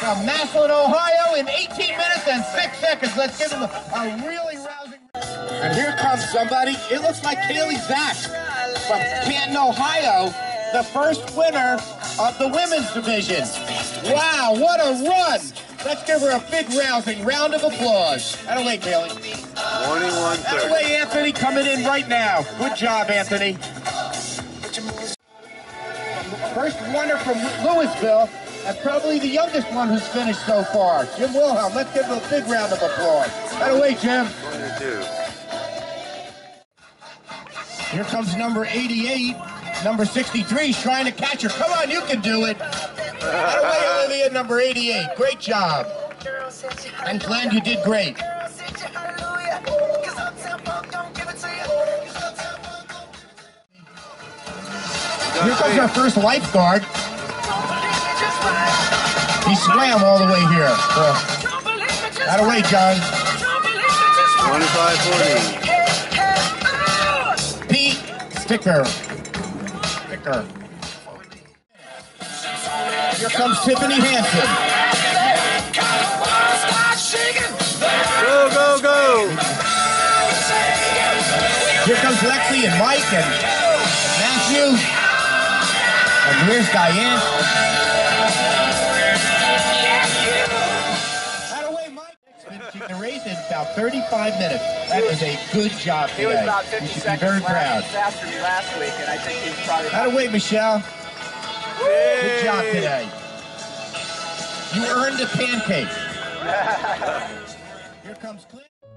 from Massillon, Ohio in 18 minutes and 6 seconds. Let's give him a really rousing... And here comes somebody. It looks like Kaylee Zach from Canton, Ohio, the first winner of the women's division. Wow, what a run! Let's give her a big rousing round of applause. That away, Kaylee. 21-30. That away, Anthony, coming in right now. Good job, Anthony. First winner from Louisville, and probably the youngest one who's finished so far, Jim Wilhelm. Let's give him a big round of applause. That away, Jim. 22. Here comes number 88, number 63, trying to catch her. Come on, you can do it. That away, Olivia, number 88. Great job. And Glenn, you did great. Here comes our first lifeguard. He swam all the way here. That away, John. 25-40. Pete Sticker. Here comes Tiffany Hansen. Go, go, go. Here comes Lexi and Mike and Matthew. And here's Diane. That away, Mike. Finishing the race in about 35 minutes. That is a good job today. He was about 50 you should seconds be very proud. faster than last week, and I think he's probably... That away, Michelle. Good job today. You earned a pancake. Here comes Clint.